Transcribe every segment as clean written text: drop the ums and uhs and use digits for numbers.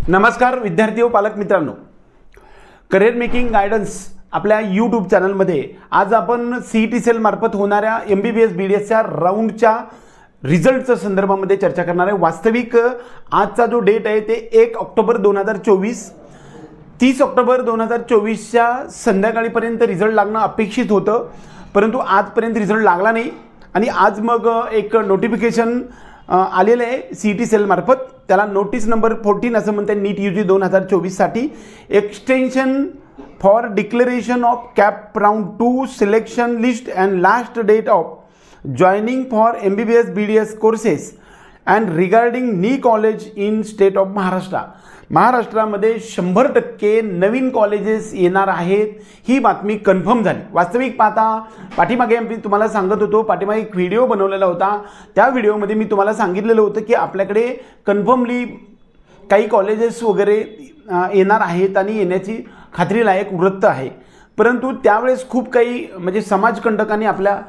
नमस्कार विद्यार्थी व पालक मित्रांनो, करिअर मेकिंग गायडन्स आपल्या यूट्यूब चॅनलमध्ये आज आपण CET सेल मार्फत होणाऱ्या MBBS BDSच्या राऊंडच्या रिझल्टच्या संदर्भामध्ये चर्चा करणार आहे। वास्तविक आजचा जो डेट आहे ते 1 ऑक्टोबर 2024, 30 ऑक्टोबर 2024च्या संध्याकाळीपर्यंत रिझल्ट लागणं अपेक्षित होतं, परंतु आजपर्यंत रिझल्ट लागला नाही आणि आज मग एक नोटिफिकेशन आलेलं आहे CET सेल मार्फत। त्याला नोटीस नंबर 14 असं म्हणते, नीट UG 2024 साठी extension for declaration of cap round 2 selection list and last date of joining for MBBS BDS courses and regarding new college in state of Maharashtra. महाराष्ट्रामध्ये 100% नवीन कॉलेजेस येणार आहेत, ही बातमी कन्फर्म झाली। वास्तविक पाहता पाठीमागे मी तुम्हाला सांगत होतो, पाठीमागे एक व्हिडिओ बनवलेला होता, त्या व्हिडिओमध्ये मी तुम्हाला सांगितलेलं होतं की आपल्याकडे कन्फर्मली काही कॉलेजेस वगैरे येणार आहेत आणि येण्याची खात्रीलायक वृत्त आहे। परंतु त्यावेळेस खूप काही म्हणजे समाजकंटकांनी आपल्या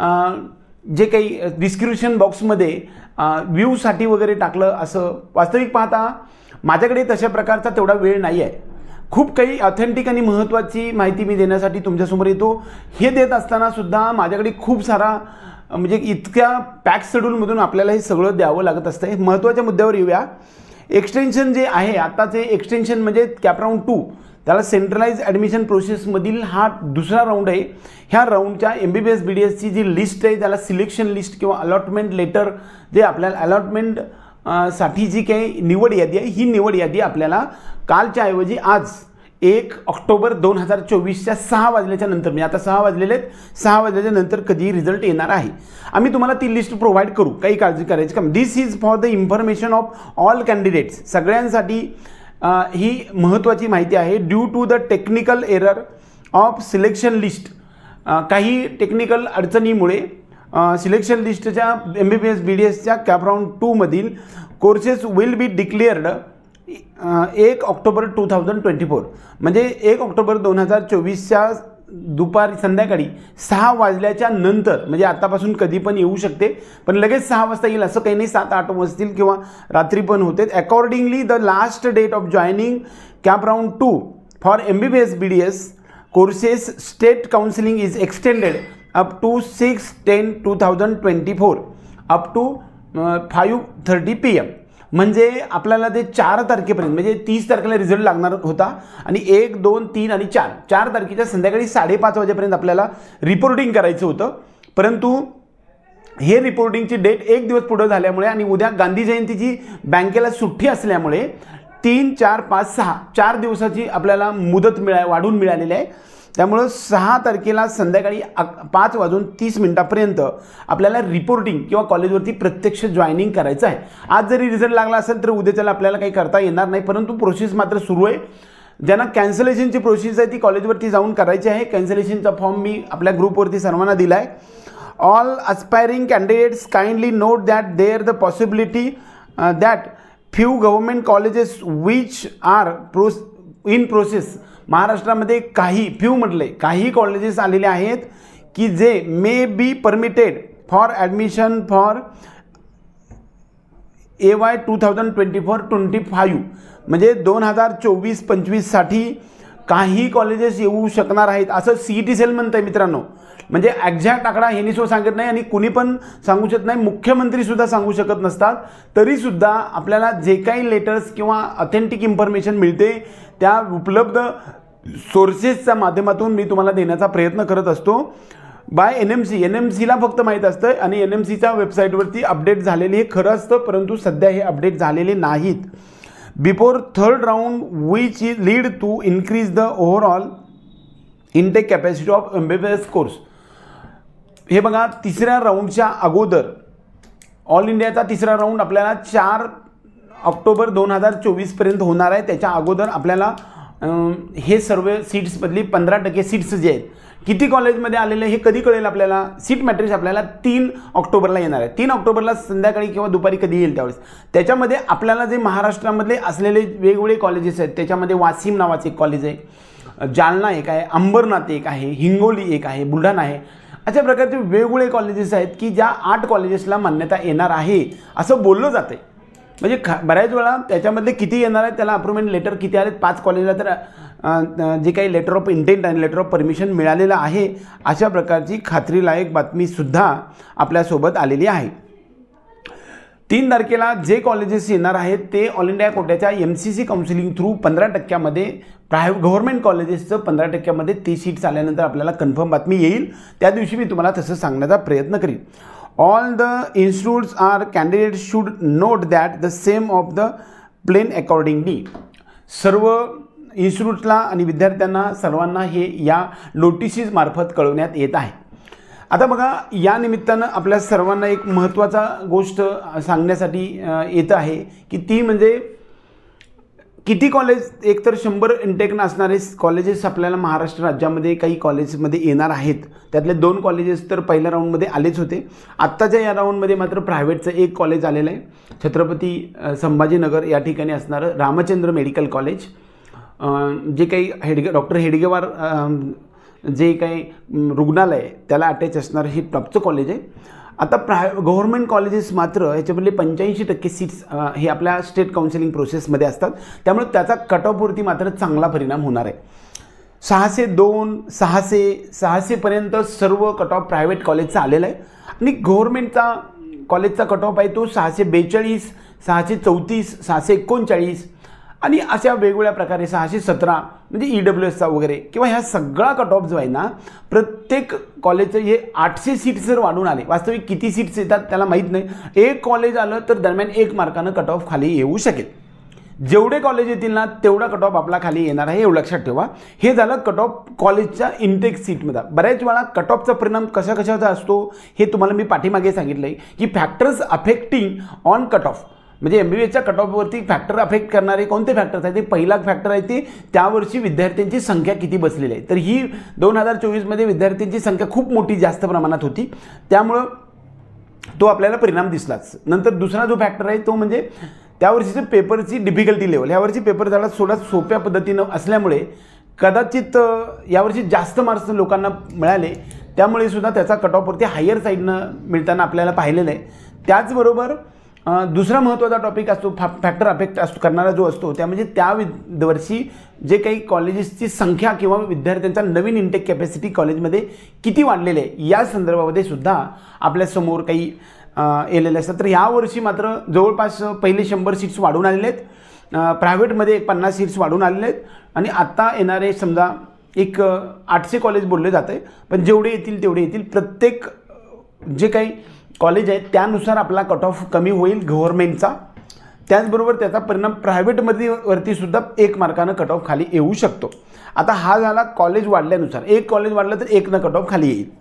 जे काही डिस्क्रिप्शन बॉक्समध्ये व्ह्यूसाठी वगैरे टाकलं असं। वास्तविक पाहता माझ्याकडे तशा प्रकारचा तेवढा वेळ नाही आहे। खूप काही ऑथेंटिक आणि महत्त्वाची माहिती मी देण्यासाठी तुमच्यासमोर येतो। हे देत असताना सुद्धा माझ्याकडे खूप सारा म्हणजे इतक्या पॅक शेड्यूलमधून आपल्याला हे सगळं द्यावं लागत असतं। महत्त्वाच्या मुद्द्यावर येऊया। एक्सटेन्शन जे आहे आताचे एक्सटेन्शन म्हणजे कॅप राऊंड 2, त्याला सेंट्रलाइज ॲडमिशन प्रोसेसमधील हा दुसरा राऊंड आहे। ह्या राऊंडच्या MBBS BDSची जी लिस्ट आहे त्याला सिलेक्शन लिस्ट किंवा अलॉटमेंट लेटर, जे आपल्याला अलॉटमेंट साठी जी काही निवड यादी आहे, ही निवड यादी आपल्याला कालच्या ऐवजी आज 1 ऑक्टोबर 2024च्या 6 वाजल्याच्या नंतर, म्हणजे आता 6 वाजलेले आहेत, 6 वाजल्याच्या नंतर कधी रिझल्ट येणार आहे। आम्ही तुम्हाला ती लिस्ट प्रोव्हाइड करू, काही काळजी करायची काम। This is for the information of all candidates, सगळ्यांसाठी ही महत्त्वाची माहिती आहे। Due to the technical error of selection list, काही टेक्निकल अडचणीमुळे सिलेक्शन लिस्टच्या MBBS BDSच्या कॅप राऊंड 2 मधील courses will be declared 1 October 2024, म्हणजे 1 ऑक्टोबर 2024च्या दुपारी संध्याकाळी 6 वाजल्याच्या नंतर, म्हणजे आतापासून कधी पण येऊ शकते, पण लगेच 6 वाजता येईल असं काही नाही, 7-8 वाजतील किंवा रात्री पण होते। Accordingly the last date of joining cap round 2 for MBBS BDS courses state counselling is extended up to 6/10/2024 up to 5:30 PM, म्हणजे आपल्याला ते 4 तारखेपर्यंत, म्हणजे 30 तारखेला रिझल्ट लागणार होता आणि 1, 2, 3 आणि 4 तारखेच्या संध्याकाळी 5:30 वाजेपर्यंत आपल्याला रिपोर्टिंग करायचं होतं। परंतु हे रिपोर्टिंगची डेट 1 दिवस पुढे झाल्यामुळे आणि उद्या गांधी जयंतीची बँकेला सुट्टी असल्यामुळे 3, 4, 5, 6 4 दिवसाची आपल्याला मुदत वाढून मिळालेली आहे। त्यामुळे 6 तारखेला संध्याकाळी 5:30 आपल्याला रिपोर्टिंग किंवा कॉलेजवरती प्रत्यक्ष जॉईनिंग करायचं आहे। आज जरी रिझल्ट लागला असेल तर उद्याच्याला आपल्याला काही करता येणार नाही, परंतु प्रोसेस मात्र सुरू आहे। ज्यांना कॅन्सलेशनची प्रोसेस आहे ती कॉलेजवरती जाऊन करायची आहे। कॅन्सलेशनचा फॉर्म मी आपल्या ग्रुपवरती सर्वांना दिला आहे। All aspiring candidates kindly note that there the possibility that few government colleges which are in process, महाराष्ट्रामध्ये काही कॉलेजेस आलेले आहेत की जे may be permitted for admission for AY 2024-25, म्हणजे 2024-25 साठी काही कॉलेजेस येऊ शकणार आहेत असं CET सेल म्हणत आहे मित्रांनो। म्हणजे एक्झॅक्ट आकडा ह्यांनी सांगत नाही आणि कुणी पण सांगू शकत नाही, मुख्यमंत्री सुद्धा सांगू शकत नसतात। तरीसुद्धा आपल्याला जे काही लेटर्स किंवा ऑथेंटिक इन्फॉर्मेशन मिळते त्या उपलब्ध सोर्सेसच्या माध्यमातून मी तुम्हाला देण्याचा प्रयत्न करत असतो। बाय NMCला फक्त माहीत असतं आणि NMCच्या वेबसाईटवरती अपडेट झालेले हे खरं असतं, परंतु सध्या हे अपडेट झालेले नाहीत। Before 3rd round which lead to increase the overall intake capacity of MBBS course. हे बघा, 3ऱ्या राऊंडच्या अगोदर ऑल इंडियाचा 3रा राऊंड आपल्याला 4 ऑक्टोबर 2024 पर्यंत होणार आहे। त्याच्या अगोदर आपल्याला हे सर्व सीट्समधली 15% सीट्स जे आहेत किती कॉलेजमध्ये आलेले हे कधी कळेल आपल्याला। सीट मॅट्रिक्स आपल्याला 3 ऑक्टोबरला येणार आहे। 3 ऑक्टोबरला संध्याकाळी किंवा दुपारी कधी येईल त्यावेळेस त्याच्यामध्ये आपल्याला जे महाराष्ट्रामधले असलेले वेगवेगळे कॉलेजेस आहेत, त्याच्यामध्ये वासिम नावाचे एक कॉलेज आहे, जालना एक आहे, अंबरनाथ एक आहे, हिंगोली एक आहे, बुलढाणा आहे, अशा प्रकारचे वेगवेगळे कॉलेजेस आहेत की ज्या 8 कॉलेजेसला मान्यता येणार आहे असं बोललं जाते। म्हणजे बऱ्याच वेळा त्याच्यामधले किती येणार आहे, त्याला अप्रूव्हमेंट लेटर किती आले, 5 कॉलेजला तर जे काही लेटर ऑफ इंटेंट आणि लेटर ऑफ परमिशन मिळालेलं आहे, अशा प्रकारची खात्रीलायक बातमीसुद्धा आपल्यासोबत आलेली आहे. 3 तारखेला जे कॉलेजेस येणार आहेत ते ऑल इंडिया कोट्याच्या MCC काउन्सिलिंग थ्रू 15% गव्हर्नमेंट कॉलेजेसचं 15% ती सीट्स आल्यानंतर आपल्याला कन्फर्म बातमी येईल. त्या दिवशी मी तुम्हाला तसं सांगण्याचा प्रयत्न करीन. All the institutes are candidate should note that the same of the plan accordingly. सर्व इन्स्टिट्यूट्सला आणि विद्यार्थ्यांना सर्वांना हे या नोटिसेस मार्फत कळवण्यात येत आहे. आता बघा, या निमित्तानं आपल्या सर्वांना एक महत्त्वाचा गोष्ट सांगण्यासाठी येत आहे की ती म्हणजे किती कॉलेज, एकतर 100 इंटेक असणारे कॉलेजेस आपल्याला महाराष्ट्र राज्यामध्ये काही कॉलेजमध्ये येणार आहेत. त्यातले 2 कॉलेजेस तर पहिल्या राऊंडमध्ये आलेच होते. आत्ताच्या या राऊंडमध्ये मात्र प्रायव्हेटचं एक कॉलेज आलेलं आहे, छत्रपती संभाजीनगर या ठिकाणी असणारं रामचंद्र मेडिकल कॉलेज. जे काही डॉक्टर हेडगेवार जे काही रुग्णालय त्याला अटॅच असणारं हे टॉपचं कॉलेज आहे. आता गव्हर्नमेंट कॉलेजेस मात्र याच्यामधले 85% सीट्स हे आपल्या स्टेट काउन्सिलिंग प्रोसेसमध्ये असतात. त्यामुळे त्याचा कट ऑफवरती मात्र चांगला परिणाम होणार आहे. 602, 600पर्यंत सर्व कट ऑफ प्रायव्हेट कॉलेजचा आलेला आहे आणि गव्हर्नमेंटचा कॉलेजचा कट ऑफ आहे तो 642, 634, 639 आणि अशा वेगवेगळ्या प्रकारे 617 म्हणजे EWSचा वगैरे किंवा ह्या सगळा कट ऑफ जो आहे ना, प्रत्येक कॉलेजचं हे 800 सीट्स जर वाढून आले, वास्तविक किती सीट्स येतात त्याला माहीत नाही. एक कॉलेज आलं तर दरम्यान 1 मार्कानं कट ऑफ खाली येऊ शकेल. जेवढे कॉलेज येतील ना तेवढा कट ऑफ आपला खाली येणार आहे, एवढं लक्षात ठेवा. हे झालं कट ऑफ कॉलेजच्या इंटेक सीटमध्ये. बऱ्याच वेळा कट ऑफचा परिणाम कशाचा असतो हे तुम्हाला मी पाठीमागे सांगितलं आहे की factors affecting on cut off, म्हणजे MBBSच्या कट ऑफवरती फॅक्टर अफेक्ट करणारे कोणते फॅक्टर्स आहेत. ते पहिला फॅक्टर आहे ते त्यावर्षी विद्यार्थ्यांची संख्या किती बसलेली आहे. तर ही 2024मध्ये विद्यार्थ्यांची संख्या खूप मोठी जास्त प्रमाणात होती, त्यामुळं तो आपल्याला परिणाम दिसलाच. नंतर दुसरा जो फॅक्टर आहे तो म्हणजे त्यावर्षीचं पेपरची डिफिकल्टी लेवल. यावर्षी पेपर झाला थोडा सोप्या पद्धतीनं असल्यामुळे कदाचित यावर्षी जास्त मार्क्स लोकांना मिळाले, त्यामुळे सुद्धा त्याचा कट ऑफवरती हायर साईडनं मिळताना आपल्याला पाहिलेलं आहे. त्याचबरोबर दुसरा महत्त्वाचा टॉपिक असतो फॅक्टर अफेक्ट करणारा जो असतो त्या म्हणजे त्या वर्षी जे काही कॉलेजेसची संख्या किंवा विद्यार्थ्यांचा नवीन इंटेक कॅपॅसिटी कॉलेजमध्ये किती वाढलेले आहे या संदर्भामध्ये सुद्धा आपल्यासमोर काही येलेले असतात. तर यावर्षी मात्र जवळपास पहिले 100 सीट्स वाढून आलेले आहेत, प्रायव्हेटमध्ये 50 सीट्स वाढून आलेले आहेत आणि आत्ता येणारे समजा एक 800 कॉलेज बोलले जाते, पण जेवढे येतील तेवढे येतील. प्रत्येक जे काही कॉलेज आहेत त्यानुसार आपला कट ऑफ कमी होईल गव्हर्नमेंटचा. त्याचबरोबर त्याचा परिणाम प्रायव्हेटमध्ये वरती सुद्धा 1 मार्कानं कट ऑफ खाली येऊ शकतो. आता हा झाला कॉलेज वाढल्यानुसार. 1 कॉलेज वाढलं तर 1नं कट ऑफ खाली येईल,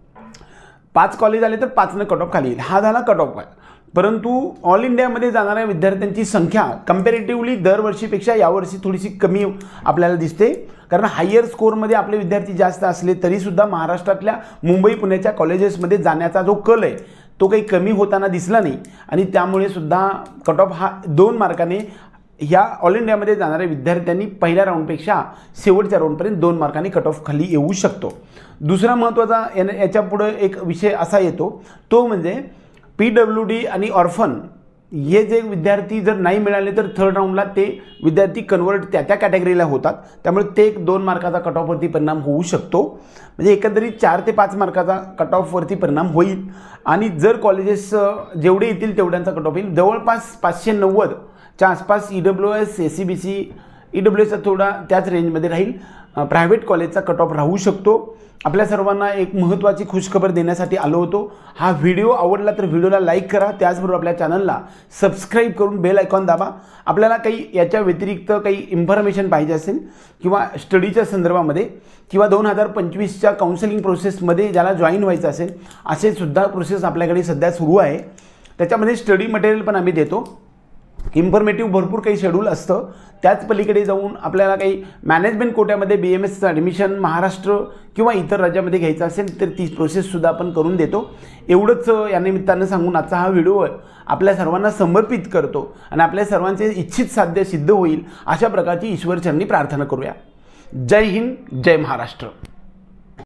5 कॉलेज आले तर 5नं कट ऑफ खाली येईल. हा झाला कट ऑफ. परंतु ऑल इंडियामध्ये जाणाऱ्या विद्यार्थ्यांची संख्या कंपॅरेटिव्हली दरवर्षीपेक्षा यावर्षी थोडीशी कमी आपल्याला दिसते, कारण हायर स्कोरमध्ये आपले विद्यार्थी जास्त असले तरीसुद्धा महाराष्ट्रातल्या मुंबई पुण्याच्या कॉलेजेसमध्ये जाण्याचा जो कल आहे तो काही कमी होताना दिसला नाही आणि त्यामुळे सुद्धा कट ऑफ हा 2 मार्काने ह्या ऑल इंडियामध्ये जाणाऱ्या विद्यार्थ्यांनी पहिल्या राऊंडपेक्षा शेवटच्या राऊंडपर्यंत 2 मार्कांनी कट ऑफ खाली येऊ शकतो. दुसरा महत्त्वाचा याच्या पुढे एक विषय असा येतो तो म्हणजे PWD आणि ऑर्फन हे जे विद्यार्थी जर नाही मिळाले तर 3rd राऊंडला ते विद्यार्थी कन्वर्ट त्या कॅटेगरीला होतात, त्यामुळे ते 2 मार्काचा कट ऑफवरती परिणाम होऊ शकतो. म्हणजे एकंदरीत 4 ते 5 मार्काचा कट ऑफवरती परिणाम होईल आणि जर कॉलेजेस जेवढे येतील तेवढ्यांचा कट ऑफ येईल. जवळपास 590च्या आसपास EWS SCBC EWSचा थोडा त्याच रेंजमध्ये राहील. प्रायव्हेट कॉलेजचा कट ऑफ राहू शकतो. आपल्या सर्वांना एक महत्त्वाची खुशखबर देण्यासाठी आलो होतो. हा व्हिडिओ आवडला तर व्हिडिओला लाईक करा, त्याचबरोबर आपल्या चॅनलला सबस्क्राईब करून बेल आयकॉन दाबा. आपल्याला काही याच्या व्यतिरिक्त काही इन्फॉर्मेशन पाहिजे असेल किंवा स्टडीच्या संदर्भामध्ये किंवा 2025च्या काउन्सिलिंग प्रोसेसमध्ये ज्याला जॉईन व्हायचं असेल असे सुद्धा प्रोसेस आपल्याकडे सध्या सुरू आहे. त्याच्यामध्ये स्टडी मटेरियल पण आम्ही देतो. इन्फॉर्मेटिव्ह भरपूर काही शेड्यूल असतं. त्याच पलीकडे जाऊन आपल्याला काही मॅनेजमेंट कोट्यामध्ये BMSचं ॲडमिशन महाराष्ट्र किंवा इतर राज्यामध्ये घ्यायचं असेल तर ती प्रोसेससुद्धा आपण करून देतो. एवढंच या निमित्तानं सांगून आजचा हा व्हिडिओ आपल्या सर्वांना समर्पित करतो आणि आपल्या सर्वांचे इच्छित साध्य सिद्ध होईल अशा प्रकारची ईश्वरचरणी प्रार्थना करूया. जय हिंद, जय महाराष्ट्र.